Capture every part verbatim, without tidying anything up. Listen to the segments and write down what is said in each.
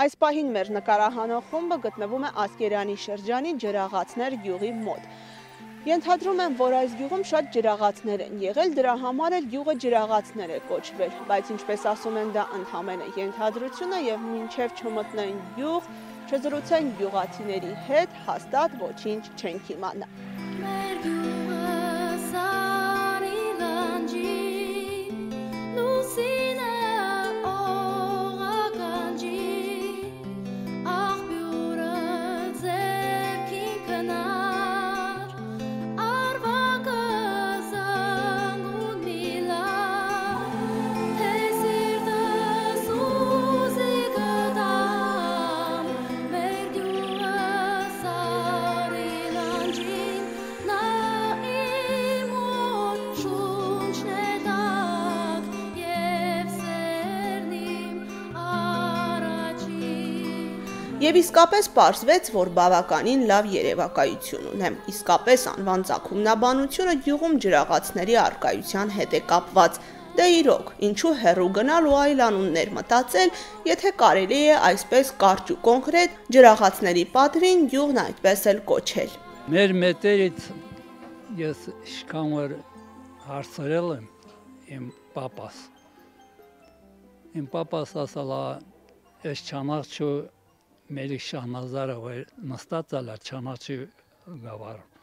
Այս պահին մեր նկարահանող խումբը գտնվում է Ասկերանի շրջանի Ջրաղացներ գյուղի մոտ։ Ենթադրում են, որ այս գյուղում շատ ջրաղացներ են եղել, դրա համար էլ գյուղը Ջրաղացներ է կոչվել, բայց ինչպես ասում են, դա ընդամենը ենթադրություն է եւ մինչեւ չմտնեն գյուղ, չզրուցեն գյուղացիների հետ, հաստատ ոչինչ չենք իմանա։ Եվ իսկապես պարզվեց, որ բավականին լավ երևակայություն ունեմ, իսկապես անվան ծագումնաբանությունը գյուղում ջրաղացների առկայության հետ է կապված, դե իրոք, ինչու հեռու գնալ ու այլ անուններ մտածել, եթե կարելի է այսպես կարճ ու կոնկրետ ջրաղացների պատվին գյուղն այդպես էլ կոչել։ Մեր մետերից ես իշքան որ հարցրել եմ իմ պապաս, իմ պապաս ասալ ես չանաղչու Մելիք Շահնազարը որ նստած ալա չանաչի գավառում,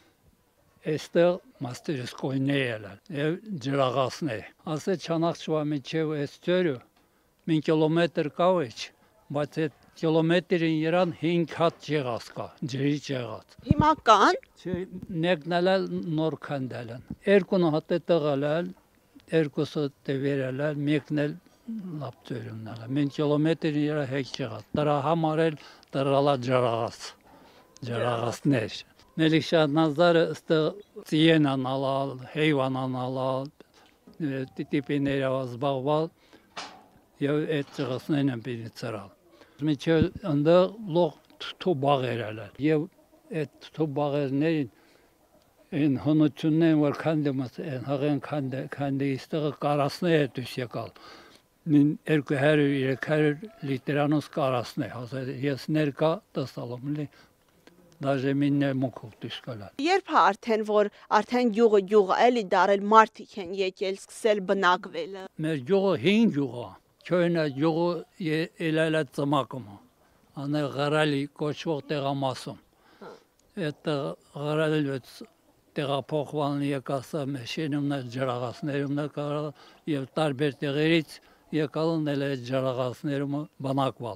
այստեղ մաստերսկոյն է ելել և ջրաղացներ, ասե չանաղչվա միջև այս ծյորը մին կիլոմետր կա վեչ, բայց այդ կիլոմետրին երան հինգ հատ ջեղած կա, ջրի ջեղած։ Հիմա կան։ Մեկն էլ նոր քանդել են, երկուն հատ է տղալ էլ, երկուսը տևերել էլ, մեկն էլ լապ ծյորումն էլ, մին կիլոմետրին երա հեկ ջեղած, դրա համար էլ դրալա ջրաղաց, ջրաղացներ։ Մելիք Շահնազարը ստեղ ծիենան ալալ, հեյվանան ալալ, տիպիներով զբաղվել և այդ ջրաղացներն են պիրի ծրալ։ Միջև ընդեղ լող թուբաղեր էլ էլ և այդ թուբաղերներին են հնությունն են որ քանդում են հղեն քանդի իստեղը կարասներ է դուս եկալ։ երկու հարյուր երեք հարյուր լիտրանոց կարասն է, ես ներկա տեսալում լի, դաժե մինն է մոքով դիշկալա։ Երբ է արդեն, որ արդեն գյուղը գյուղը էլի դարել մարդիկ են եկել սկսել բնակվելը։ Մեր գյուղը հին գյուղը, չոյնա գյուղը էլայլա ծմակում, անե ғարալի կոչվող տեղամասում, այդ ғարալի տեղափոխվալն եկասա մեշինումն է, ջրաղացներումն է կարալ և տարբեր տեղերից եկալն էլ է ջրաղացներում բանակվալ։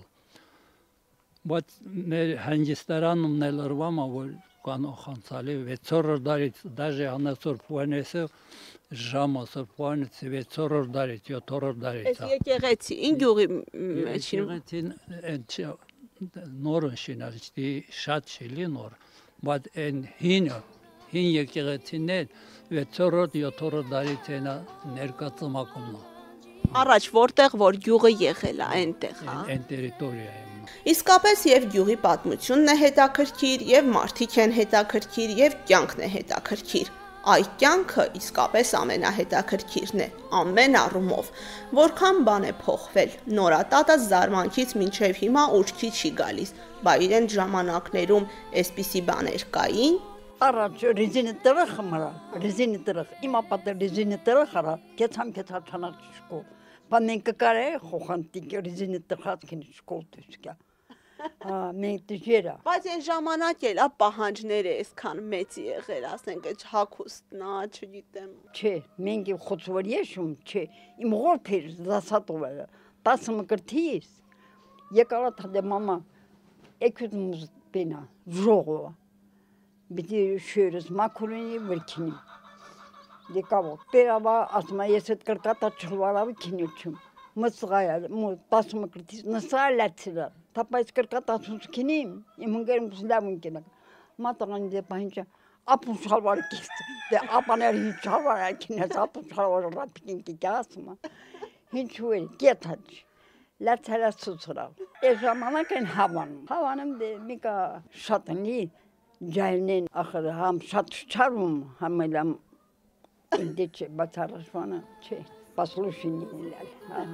Բայց մեր հանգիստարանումն էլ ըրվամա, որ կան օխանցալի, վեցորր դարից, դաժե անասոր պուանեսը, ժամը սոր պուանեցի վեցորր դարից, յոթորր դարից։ Ես եկեղեցի, ին գյուղի մեջին։ Եկեղեցին նորն շինալ, շատ շիլի նոր, բայց են հինը, հին եկեղեցիներ, վեցորր, յոթորր դարից ներկա ծմակումն է։ Առաջ որտեղ որ գյուղը եղել է այնտեղ, հա։ Այն տերիտորիա է։ Իսկապես եւ գյուղի պատմությունն է հետաքրքիր, եւ մարդիկ են հետաքրքիր, եւ կյանքն է հետաքրքիր։ Այ կյանքը իսկապես ամենահետաքրքիրն է, ամեն առումով։ Որքան բան է փոխվել, նորատատը զարմանքից մինչև հիմա ուշքի չի գալիս, բա իրեն ժամանակներում այսպիսի բաներ կային։ Առաջ ռեզինը տղը խմարա, ռեզինը տղը, իմ ապատը ռեզինը տղը խարա, կեցամ կեցա չանակ շկոլ, բան մենք կկար է խոխանտիկ ռեզինը տղած կին շկոլ տուսկա, մենք դժերա։ Բայց այն ժամանակ էլ ա պահանջները այսքան մեծ եղել, ասենք այդ հագուստն ա, չգիտեմ։ Չէ, մենք խոցվոր եշում, չէ, իմ ղորփեր զասատովը, տասը մկրտիս, եկալա թադե մամա, եկուտ մուզ բենա, ժողովա։ Բիդի շյուրս մակուրինի վրքինի, դեկավո, պերավա ասմա ես էտ կրկատա չլվարավի կինյոչում, մծղայալ, տասը մկրտիս, նսա լացիլա, թապայց կրկատա սուս կինիմ, իմ ընգերում կսլավուն կինակ, մատաղանի դե պահինչա, ապուն շալվար կիստ, դե ապաներ հին շալվար կինես, ապուն շալվար ռապիկին կիկա ասմա, հինչու էր, կետաչ, լացալա սուսրավ, ես ժամանակ են հավանում, հավանում դե միկա շատնի, Ջայնեն ախր համ շատ չարում, համ էլ համ ինձ չէ, բայց առաջվանը չէ։ Послушание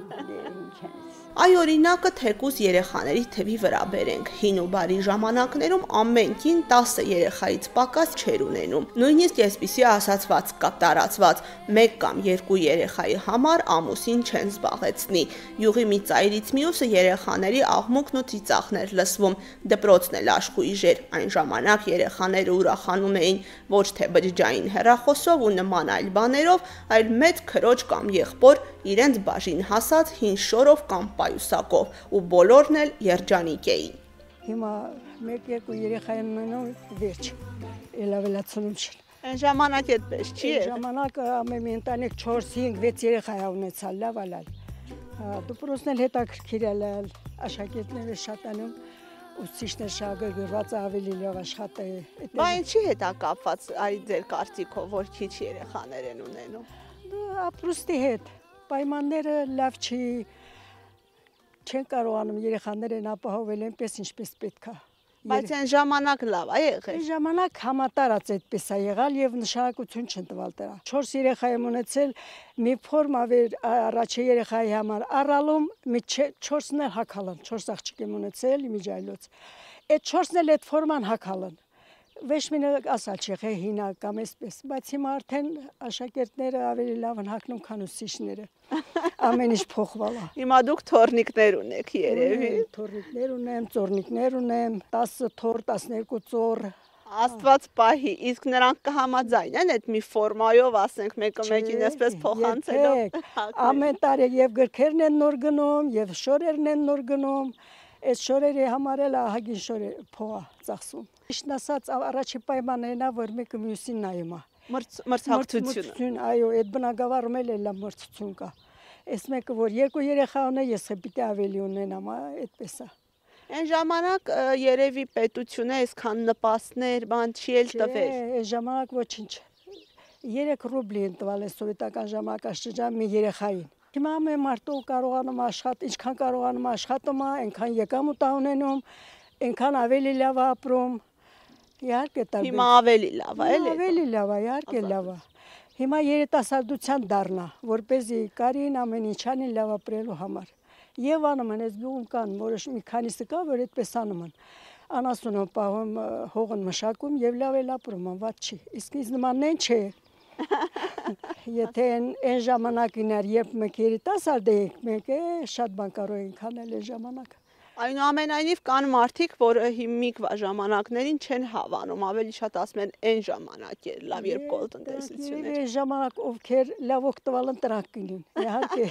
Այ օրինակը թեկուզ երեխաների թվի վրա բերենք։ Հին ու բարի ժամանակներում ամեն կին տասը երեխայից պակաս չէր ունենում։ Նույնիսկ այսպիսի ասացված կա տարածված՝ մեկ կամ երկու երեխայի համար ամուսին չեն զբաղեցնի։ Յուղի մի ծայրից մյուսը երեխաների աղմուկն ու ծիծաղներ լսվում։ Դպրոցն էլ աշխույժ էր։ Այն ժամանակ երեխաները ուրախանում էին ոչ թե բջջային հեռախոսով ու նման այլ բաներով, այլ մեծ քրոջ կամ եղբոր իրենց բաժին հասած հին շորով կամ պայուսակով ու բոլորն էլ երջանիկ էին։ Հիմա մեկ-երկու երեխա եմ մնում վերջ, էլավելացնում չեն։ Այն ժամանակ այդպես չի էր։ Ժամանակ ամեն մի ընտանիք չորս հինգ վեց երեխա ունեցալ, լավ ալալ։ Դպրոցն էլ հետաքրքիր ալալ, աշակերտները շատանում, ուսուցիչներ շահագրգռված ավելի լավ աշխատել։ Բա ինչի հետ է կապված այ ձեր կարծիքով, որ քիչ երեխաներ են ունենում։ Ապրուստի հետ, պայմանները լավ չի, չեն կարողանում երեխաներն ապահովել այնպես ինչպես պետք է։ Բայց այն ժամանակ լավ է եղել։ Այն ժամանակ համատարած այդպես է եղալ եւ նշանակություն չեն տվել դրա։ Չորս երեխա եմ ունեցել, մի ֆորմ ավեր առաջի երեխայի համար առալում, մի չորսն էլ հակալան, չորս աղջիկ եմ ունեցել իմիջայլոց։ Այդ չորսն էլ այդ ֆորման հակալան։ Վեշմինը ասալ չի եղել հինա կամ այսպես, բայց հիմա արդեն աշակերտները ավելի լավ են հագնում, քան ուսուցիչները։ Ամեն ինչ փոխվել է։ Հիմա դուք թորնիկներ ունեք երևի։ Թորնիկներ ունեմ, ծորնիկներ ունեմ, տասը թոր, տասներկու ծոր։ Աստված պահի, իսկ նրանք կհամաձայնեն այդ մի ֆորմայով, ասենք, մեկը մեկին այսպես փոխանցելով։ Ամեն տարի եւ գրքերն են նոր գնում, եւ շորերն են նոր գնում։ Այդ շորերի համար էլ ահագին շոր փողա ծախսում։ Իշն ասած առաջի պայմաններն է, որ մեկը մյուսին նայում է։ Մրցակցություն։ Այո, այդ բնակավարում էլ լավ մրցություն կա։ Այս մեկը որ երկու երեխա ունե, ես պիտի ավելի ունենամ, այդպես է։ Այն ժամանակ երևի պետությունը այսքան նպաստներ, բան չի էլ տվել։ Այն ժամանակ ոչինչ։ երեք ռուբլի են տվել սովետական ժամանակաշրջան մի երեխային։ Հիմա ամեն մարդու կարողանում աշխատել, ինչքան կարողանում աշխատում է, այնքան եկամուտ ունենում, այնքան ավելի լավ ապրում։ Իհարկե տարբեր։ Հիմա ավելի լավ է, էլի։ Ավելի լավ է, իհարկե լավ է։ Հիմա երիտասարդության դառնա, որպեսզի կարին ամեն ինչ անին լավ ապրելու համար։ Եվ անում են, այս գյուղում կան որոշ մի քանիսը կա, որ այդպես անում են։ Անասունը պահում, հողն մշակում եւ լավ էլ ապրում են, ված չի։ Իսկ ինձ նմանն են չէ։ Եթե այն ժամանակին էր, երբ մենք երիտասարդ էինք, մենք շատ բան կարող էինք անել այն ժամանակ։ Այնուամենայնիվ կան մարդիկ, որ հիմիկվա ժամանակներին չեն հավանում, ավելի շատ ասում են այն ժամանակ էր լավ, երբ կոլտնտեսություն էր։ Այն ժամանակ ովքեր լավ օգտվել են տրակ կինին, իհարկե։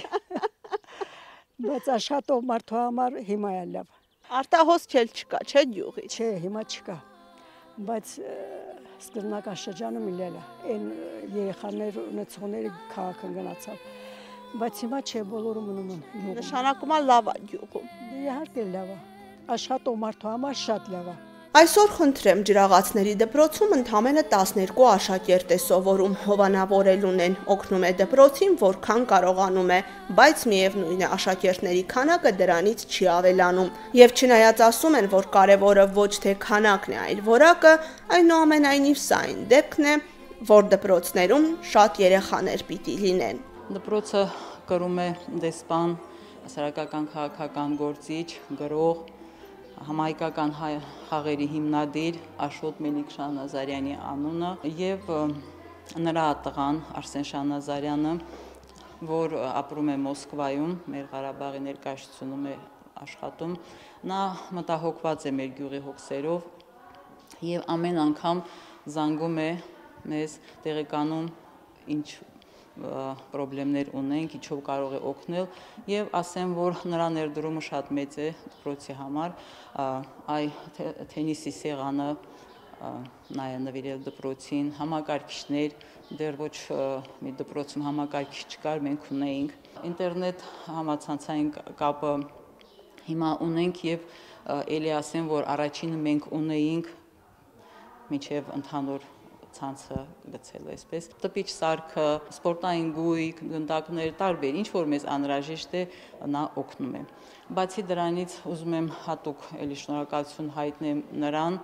Բայց աշխատող մարդու համար հիմա է լավ։ Արտահոս չկա, չէ՞ գյուղից։ Չէ, հիմա չկա։ Բայց սկզբնական շրջանում իլել է, այն երեխաներ ունեցողները քաղաք են գնացավ։ Բայց հիմա չէ, բոլորը մնում են գյուղում։ Նշանակում է լավ է գյուղում։ Իհարկե լավ է, աշխատող մարդու համար շատ լավ է։ Այսօր խնդրեմ ջրաղացների դպրոցում ընդամենը տասներկու աշակերտ է սովորում, հովանավորելուն են, օգնում է դպրոցին, որքան կարողանում է, բայց միևնույն է աշակերտների քանակը դրանից չի ավելանում։ Եվ չնայած ասում են, որ կարևորը ոչ թե քանակն է, այլ որակը, այնուամենայնիվ սա այն դեպքն է, որ դպրոցներում շատ երեխաներ պիտի լինեն։ Դպրոցը կրում է դեսպան, հասարակական քաղաքական գործիչ, գրող, համահայկական խաղերի հիմնադիր Աշոտ Մելիք Շահնազարյանի անունը եւ նրա տղան Արսեն Շահնազարյանը, որ ապրում է Մոսկվայում, մեր Ղարաբաղի ներկայացնում է աշխատում, նա մտահոգված է մեր գյուղի հոգսերով եւ ամեն անգամ զանգում է մեզ, տեղեկանում ինչ պրոբլեմներ ունենք, ինչով կարող է օգնել եւ ասեմ, որ նրա ներդրումը շատ մեծ է դպրոցի համար, այ թենիսի սեղանը նա է նվիրել դպրոցին, համակարգիչներ, դեռ ոչ մի դպրոցում համակարգիչ չկար, մենք ունեինք ինտերնետ համացանցային կապը հիմա ունենք եւ էլի ասեմ, որ առաջինը մենք ունեինք մինչեւ ընդհանուր ցանցը գցել այսպես։ Տպիչ սարքը, սպորտային գույք, գնդակներ տարբեր, ինչ որ մեզ անհրաժեշտ է, նա օգնում է։ Բացի դրանից ուզում եմ հատուկ էլի շնորհակալություն հայտնեմ նրան,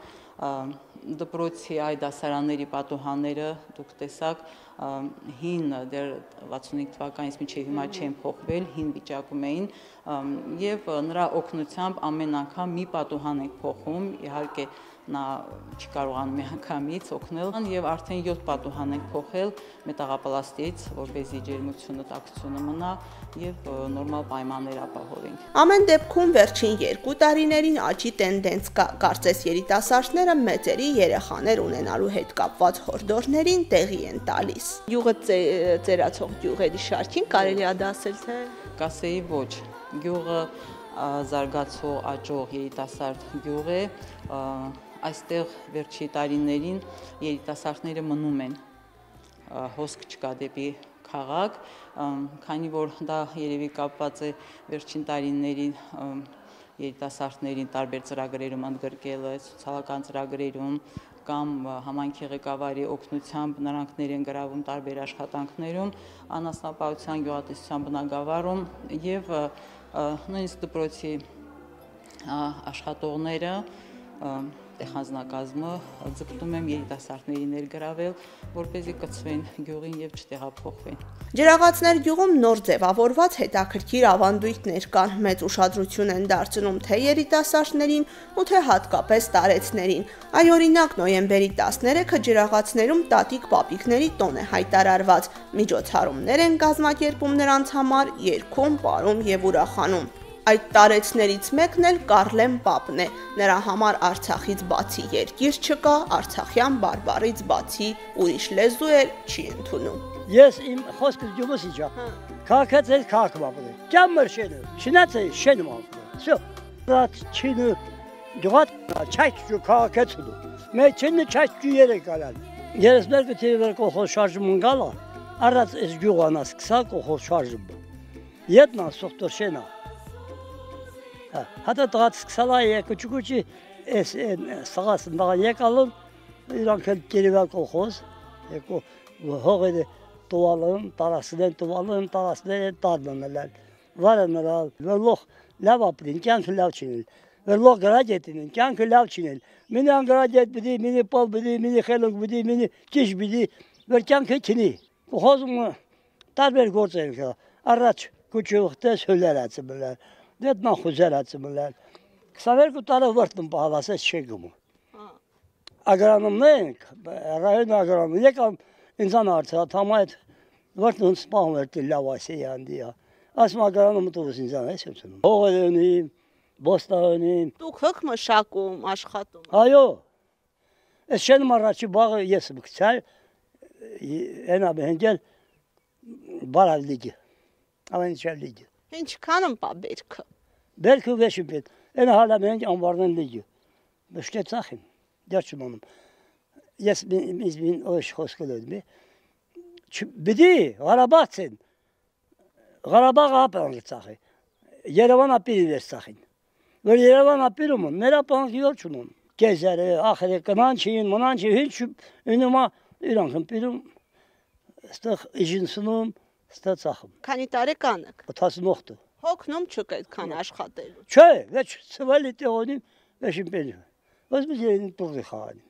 դպրոցի այ դասարանների պատուհանները դուք տեսաք հին դեռ վաթսունհինգ թվականից մինչև հիմա չեն փոխվել, հին վիճակում էին եւ նրա օգնությամբ ամեն անգամ մի պատուհան ենք փոխում, իհարկե նա չի կարողանում միանգամից օգնել եւ արդեն յոթ պատուհան ենք փոխել մետաղապլաստից, որպեսզի ջերմությունը, տաքությունը մնա եւ նորմալ պայմաններ ապահովենք։ Ամեն դեպքում վերջին երկու տարիներին աճի տենդենց կա, կարծես երիտասարդները մեծերի երեխաներ ունենալու հետ կապված հորդորներին տեղի են տալիս։ Գյուղը ծերացող գյուղերի շարքին կարելի է դասել թե կասեի ոչ, գյուղը զարգացող, աճող երիտասարդ գյուղ է, այստեղ վերջի տարիներին երիտասարդները մնում են, հոսք չկա դեպի քաղաք, քանի որ դա երևի կապված է վերջին տարիներին երիտասարդներին տարբեր ծրագրերում ընդգրկելը, սոցիալական ծրագրերում կամ համայնքի ղեկավարի օգնությամբ նրանքներ են գրավում տարբեր աշխատանքներում, անասնապահության, գյուղատնտեսության բնագավառում եւ նույնիսկ դպրոցի աշխատողները տեղանձնակազմը ձգտում եմ երիտասարդների ներգրավել, որպեսզի կցվեն գյուղին եւ չտեղափոխվեն։ Ջրաղացներ գյուղում նոր ձևավորված հետաքրքիր ավանդույթներ կան, մեծ ուշադրություն են դարձնում թե երիտասարդներին ու թե հատկապես տարեցներին։ Այ օրինակ նոյեմբերի տասներեքը ջրաղացներում տատիկ պապիկների տոն է հայտարարված, միջոցառումներ են կազմակերպում նրանց համար, երգում, պարում եւ ուրախանում։ Այդ տարեցներից մեկն էլ Կարլեն պապն է, նրա համար Արցախից բացի երկիր չկա, արցախյան բարբառից բացի ուրիշ լեզու էլ չի ընդունում։ Ես իմ խոսքս գյուղս իջա, քաղաքից էլ քաղաքում ապրել, ճամր շենը, շնացը շենում ապրել, всё, ռաց չինը, գյուղատ չայք քաղաքից ուդու, մեծ չինը չայք գյուերը կալալ, երեսներ կտիրի վեր կողոլ շարժում ընգալա, առած ես գյուղանաս կսա կողոլ շարժում, ետնա սողտոր շենա, Հատա տղաց սկսալա եկուչուկուչի ես սաղասն դաղա եկալուն, իրանք էլ կերիվալ կողոզ, հողերը տուալын, տարասն են տուալын, տարասներ են տարնանելել, վարը նրալ, վերլող լավ ապրին, կյանքը լավ չինել, վերլող գրագետին, կյանքը լավ չինել, մինի անգրագետ բդի, մինի պալ բդի, մինի խելուկ բդի, մինի կիշ բդի, վեր կյանքը քինի, կողոզում տարբեր գործ են կա, առաջ կուչուղտես հոլերացը բլար, Դետ նա խուզերացը մլել, քսաներկու տարը վրտն պահալասես չեգումը։ Ագրանումն ենք, ռայոն ագրանում, եկամ ինձան արդյատ, համա այդ վրտն ունց պահում էր լավ ասի անդիա, ասում ագրանում տուվս ինձան ես յոցնում։ Հողել ունիմ, բոստա ունիմ։ Դուք հոգ մշակում, աշխատում։ Այո, ես շենում առաջի բաղը ես մկցալ, ենա բհենգել բարավ լիգի, ամեն չար լիգի։ Ինչքան ըմպա բերքը։ Բերքը վեշում պետ, են հալա մենք անվարնեն լիգը, բշկե ծախին, դեր չմանում, ես ինձ մին օշ խոսքել եմ, բիդի, Ղարաբաղց են, Ղարաբաղը ապրանք ծախի, Երևան ապիրի վեր ծախին, որ Երևան ապիրում են, մեր ապրանք յոլ չունեն, կեզերը, ախրը, կնան չին, մնան չի, հինչ ունումա իրանք են պիրում, ստեղ իժինսնում, Ստա ծախում։ Քանի տարեկան եք։ ութասունութ։ Հոգնում չուք այդքան աշխատելու։ Չէ, վեճ ցվալի տեղոնին վեշին պենյու։ Ոնց մի երին տուրի խաղանի։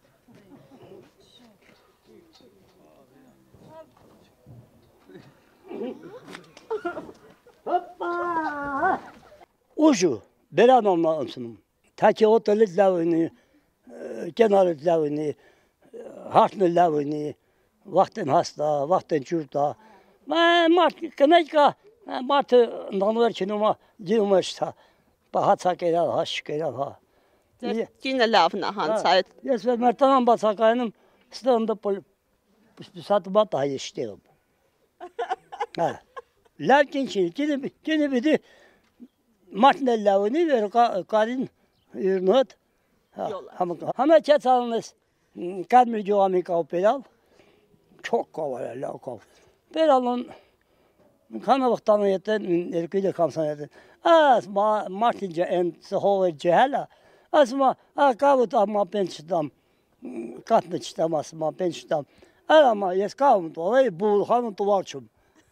Հոպա։ Ուժու բերանոմնա ընցնում։ Թակի օտելից լավինի, կենարից լավինի, հարթն լավինի, վախտեն հաստա, վախտեն ջուրտա։ Մարդ կնեյկա, մարդը նանուեր չնումա գինում է շտա, պահացակ երավ, հաշ կերավ, հա։ Կինը լավն է հանց այդ։ Ես վեր մերտանան բացակայնում, ստը ընդը սատը բատ հայ եշտեղում։ Լավ կին չին, կինը բիդի մարդն էլ լավունի, վեր կարին յուրնոտ, համը կեց ալն ես, կադմիր գյուղամի կավ պերավ, չոք կավ է, լավ կավ։ Բերալուն քանը վղտանը ետեն, երկու իդը կամսան ետեն, աս մարդին են հողը ջհելա, ասում ա կավուտ ամա պեն չտամ, կատնը չտամ, ասում ամ, պեն չտամ։ Այլ ամա, ես կաղում տուալ, էի բուլխանը տուալ չում։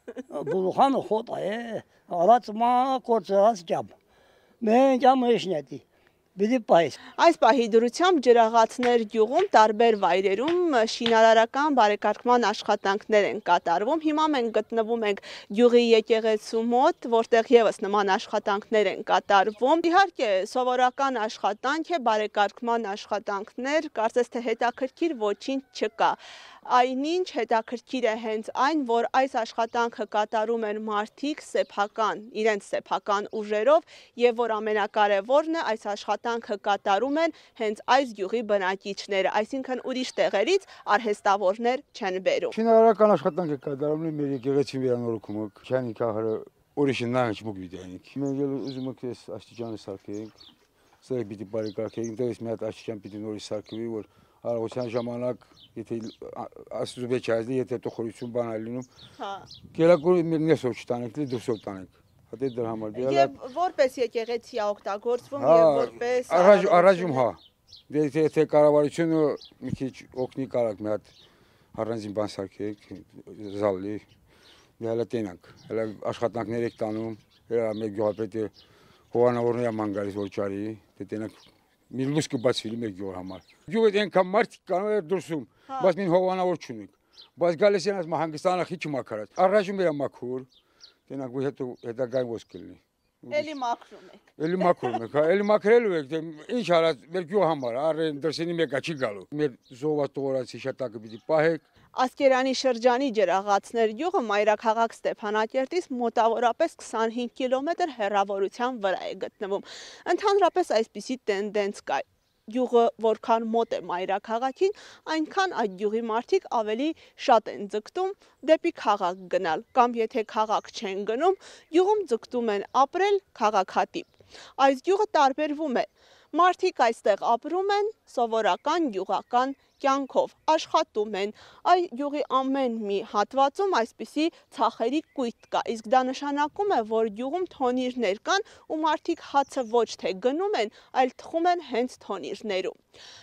Բուլխանը խոտ է, արած մա կործերած կյամ։ Մենք ամ էշնետի։ Բիդի պայս։ Այս պահի դրությամբ ջրաղացներ գյուղում տարբեր վայրերում շինարարական բարեկարգման աշխատանքներ են կատարվում։ Հիմա մենք գտնվում ենք գյուղի եկեղեցու մոտ, որտեղ եւս նման աշխատանքներ են կատարվում։ Իհարկե, սովորական աշխատանք է, բարեկարգման աշխատանքներ, կարծես թե հետաքրքիր ոչինչ չկա։ Այնինչ հետաքրքիր է հենց այն, որ այս աշխատանքը կատարում են մարդիկ սեփական, իրենց սեփական ուժերով եւ որ ամենակարևորն է, այս աշխատանքը կատարում են հենց այս գյուղի բնակիչները, այսինքն ուրիշ տեղերից արհեստավորներ չեն բերում։ Շինարարական աշխատանք է կատարում մեր եկեղեցի վերանորոգումը, քանի քաղաքը ուրիշ նայած մոք վիդեոնիկ։ Մենք ուզում ենք այս աստիճանը սարքենք, սա պիտի բարեկարգենք, դες մի հատ աստիճան պիտի նորից սարքվի, որ արարողության ժամանակ, եթե աստծո վեճազդի, եթե տխորություն բան ալինում, կերակուրի մեր նեսով չտանենք, լի դրսով տանենք։ Հատե դր համար։ Եվ որպես եկեղեցի է օգտագործվում եւ որպես առաջում հա։ Դե եթե կառավարությունը մի քիչ օգնի կարակ մի հատ առանձին բան սարքեք, զալի, դե տենանք։ Հələ աշխատանքներ եք տանում, հələ մեր գյուղապետը հովանավորներ է ման գալիս որ ճարի, դե տենանք մի լույս կբացվի մեր գյուղի համար։ Գյուղը այնքան մարդիկ կան էր դուրսում, բայց մին հովանավոր չունենք։ Բայց գալիս են ասում Հանգստանը քիչ մաքրած։ Առաջում էր մաքուր, տենակ ու հետո հետագայում ոսկ կլինի։ Էլի մաքրում եք։ Էլի մաքրում եք, հա, էլի մաքրելու եք, դե ինչ արած մեր գյուղի համար, առեն դրսենի մեկա չի գալու։ Մեր զոհված տողորանցի շատակը պիտի պահեք։ Ասկերանի շրջանի ջրաղացներ գյուղը մայրաքաղաք Ստեփանակերտից մոտավորապես քսանհինգ կիլոմետր հեռավորության վրա է գտնվում։ Ընդհանրապես այսպիսի տենդենց կա։ Գյուղը որքան մոտ է մայրաքաղաքին, այնքան այդ գյուղի մարդիկ ավելի շատ են ձգտում դեպի քաղաք գնալ, կամ եթե քաղաք չեն գնում, գյուղում ձգտում են ապրել քաղաքատիպ։ Այս գյուղը տարբերվում է։ Մարդիկ այստեղ ապրում են սովորական գյուղական կյանքով, աշխատում են, այ գյուղի ամեն մի հատվածում այսպիսի ցախերի կույտ կա, իսկ դա նշանակում է, որ գյուղում թոնիրներ կան ու մարդիկ հացը ոչ թե գնում են, այլ թխում են հենց թոնիրներում։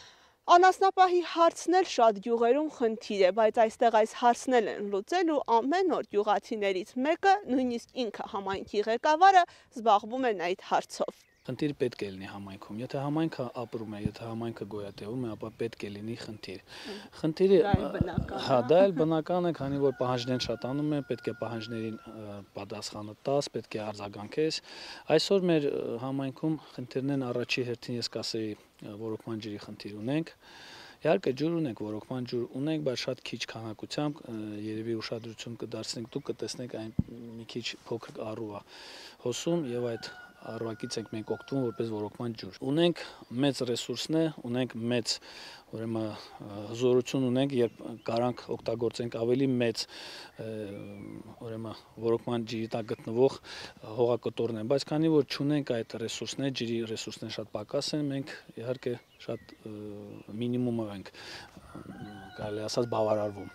Անասնապահի հարցն էլ շատ գյուղերում խնդիր է, բայց այստեղ այս հարցն են լուծել ու ամեն օր գյուղացիներից մեկը, նույնիսկ ինքը համայնքի ղեկավարը, զբաղվում են այդ հարցով։ Խնդիր պետք է լինի համայնքում։ Եթե համայնքը ապրում է, եթե համայնքը գոյատևում է, ապա պետք է լինի խնդիր։ Խնդիրը հա, դա էլ բնական է, քանի որ պահանջներն շատանում են, պետք է պահանջներին պատասխանը տաս, պետք է արձագանքես։ Այսօր մեր համայնքում խնդիրներն առաջի հերթին ես կասեի ոռոգման ջրի խնդիր ունենք։ Իհարկե ջուր ունենք, ոռոգման ջուր ունենք, բայց շատ քիչ քանակությամբ, երևի ուշադրություն կդարձնենք, դուք կտեսնեք այն մի քիչ փոքր առու է հոսում եւ այդ առվակից ենք մենք օգտվում որպես ոռոգման ջուր։ Ունենք մեծ ռեսուրսներ, ունենք մեծ ուրեմն հզորություն ունենք, երբ կարանք օգտագործենք ավելի մեծ ուրեմն ոռոգման ջրի տակ գտնվող հողակտորներ, բայց քանի որ չունենք այդ ռեսուրսներ, ջրի ռեսուրսները շատ պակաս են, մենք իհարկե շատ մինիմումով ենք կարելի ասած բավարարվում։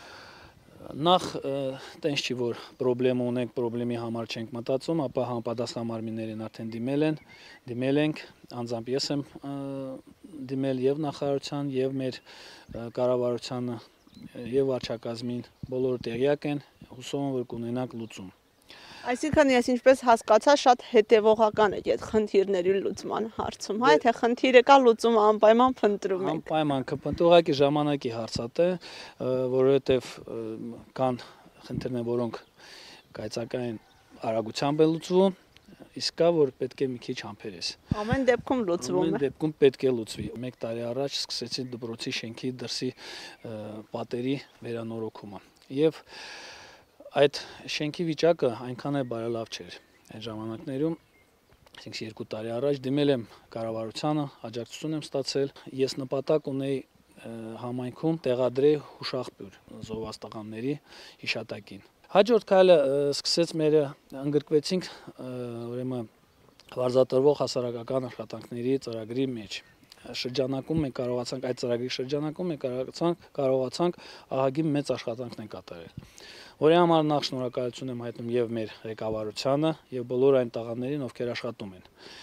Նախ տենց չի, որ պրոբլեմը ունենք, պրոբլեմի համար չենք մտածում, ապա համապատասխան մարմիններին արդեն դիմել են, դիմել ենք, անձամբ ես եմ դիմել եւ նախարարության, եւ մեր կառավարությանը, եւ վարչակազմին, բոլորը տեղյակ են, հուսով եմ, որ կունենանք լուծում։ Այսինքն ես ինչպես հասկացա, շատ հետևողական եք այդ խնդիրների լուծման հարցում, հա, եթե խնդիրը կա, լուծումը անպայման փնտրում եք։ Անպայման կփնտրողակի ժամանակի հարցատ է, որովհետև կան խնդիրներ, որոնք կայծակային արագությամբ են լուծվում, իսկ կա, որ պետք է մի քիչ համբերես։ Ամեն դեպքում լուծվում է։ Ամեն դեպքում պետք է լուծվի։ Մեկ տարի առաջ սկսեցի դպրոցի շենքի դրսի պատերի վերանորոգումը։ Եվ այդ շենքի վիճակը այնքան է բարելավ չէր այդ ժամանակներում, այսինքն երկու տարի առաջ դիմել եմ կառավարությանը, աջակցություն եմ ստացել, ես նպատակ ունեի համայնքում տեղադրել հուշաղբյուր զոհված տղաների հիշատակին։ Հաջորդ քայլը սկսեց մեր ընդգրկվեցինք ուրեմն վարձատրվող հասարակական աշխատանքների ծրագրի մեջ։ Շրջանակում մենք կարողացանք այդ ծրագրի շրջանակում մենք կարողացանք կարողացանք ահագի մեծ աշխատանքներ կատարել, որի համար նախ շնորհակալություն եմ հայտնում եւ մեր ղեկավարությանը եւ բոլոր այն տղաներին, ովքեր աշխատում են։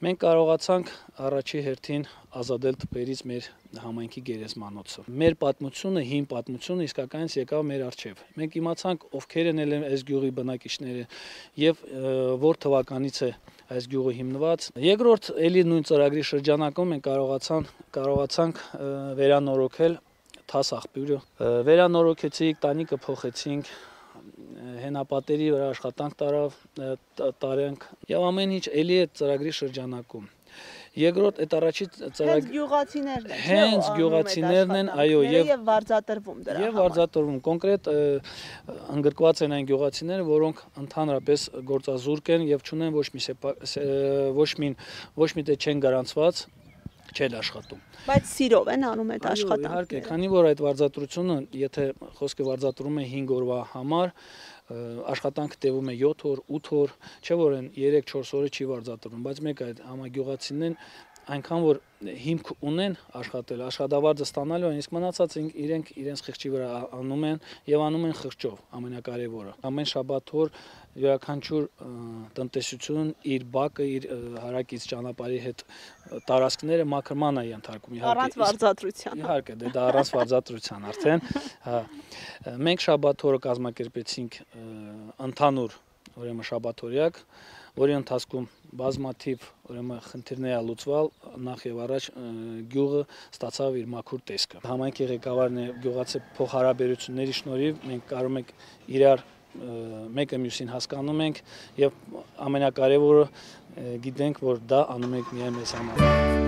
Մենք կարողացանք առաջի հերթին ազատել տպերից մեր համայնքի գերեզմանոցը։ Մեր պատմությունը, հին պատմությունը իսկականից եկավ մեր առջև։ Մենք իմացանք ովքեր են ել այս գյուղի բնակիչները եւ որ թվականից է այս գյուղը հիմնված։ Երկրորդ էլի նույն ծրագրի շրջանակում մենք կարողացան կարողացանք վերանորոգել Թաս աղբյուրը։ Վերանորոգեցինք, տանիքը փոխեցինք, հենապատերի վրա աշխատանք տարավ, տարանք եւ ամեն ինչ էլի է ծրագրի շրջանակում։ Երկրորդ այդ առաջի ծրագ գյուղացիներն են, հենց գյուղացիներն են, այո, եւ վարձատրվում դրա եւ վարձատրվում կոնկրետ ընդգրկված են այն գյուղացիները, որոնք ընդհանրապես գործազուրկ են եւ չունեն ոչ մի ոչ մի ոչ մի տեղ չեն գրանցված, չեն աշխատում։ Բայց սիրով են անում այդ աշխատանքը։ Իհարկե, քանի որ այդ վարձատրությունը, եթե խոսքը վարձատրում է հինգ օրվա համար, աշխատանքը տևում է յոթ օր, ութ օր, չէ որ են երեք-չորս օրը չի վարձատրվում, բայց մեկ այդ համագյուղացիներն այնքան որ հիմք ունեն աշխատել, աշխատավարձը ստանալու են, իսկ մնացած իրենք իրենց խղճի վրա անում են եւ անում են խղճով, ամենակարևորը։ Ամեն շաբաթ օր յուրաքանչյուր տնտեսություն իր բակը, իր հարակից ճանապարհի հետ տարածքները մաքրման է ենթարկում, իհարկե։ Առանց վարձատրության։ Իհարկե, դե դա առանց վարձատրության արդեն, հա։ Մենք շաբաթ օրը կազմակերպեցինք ընդհանուր, ուրեմն շաբաթօրյակ, որի ընթացքում բազմաթիվ ուրեմն խնդիրներ ա լուծվել, նախ եւ առաջ գյուղը ստացավ իր մաքուր տեսքը։ Համայնքի ղեկավարն է գյուղացի փոխհարաբերությունների շնորհիվ մենք կարող ենք իրար մեկը մյուսին հասկանում ենք եւ ամենակարևորը գիտենք, որ դա անում ենք միայն մեզ համար։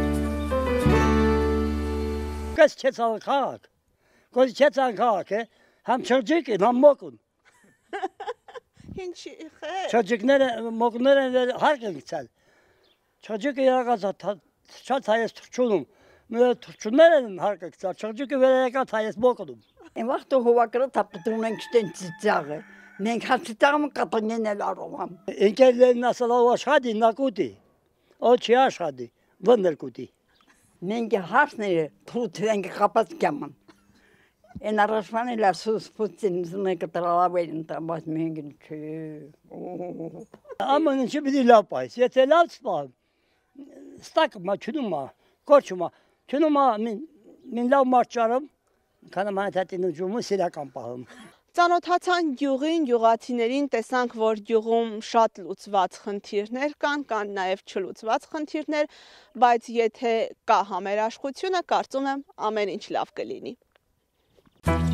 Կես չեցան քաղաք, կոս չեցան քաղաք, համ չրջիկ են, համ մոկուն։ Ինչ է։ Չրջիկները մոկները հարկ են գցել։ Չրջիկը երակացա շատ հայես թրջունում, մեր թրջուններ են հարկ գցել, չրջիկը վերակացա հայես մոկնում։ Այն վաղտը հովակրը թապտում ենք չտեն ծիծաղը։ Մենք հացիտաղը կապնեն էլ արովում։ Ընկերներն ասել ու աշխատի նակուտի, ու չի աշխատի, վնդեր կուտի։ Մենք հարցները թութենք կապած կաման։ Են առաջվան էլ ասուս պուծին զմեկը տրալավերին տամած մենգին չէ։ Ամեն ինչը պիտի լավ պայս, եթե լավ սպահ, ստակ մա չնում ա, կոչում ա, չնում ա մին լավ մարդ ճարում, քանը մանթատին ուջում ու սիրական պահում։ Ծանոթացան գյուղին, գյուղացիներին, տեսանք, որ գյուղում շատ լուծված խնդիրներ կան, կան նաև չլուծված խնդիրներ, բայց եթե կա համերաշխությունը, կարծում եմ ամեն ինչ լավ կլինի։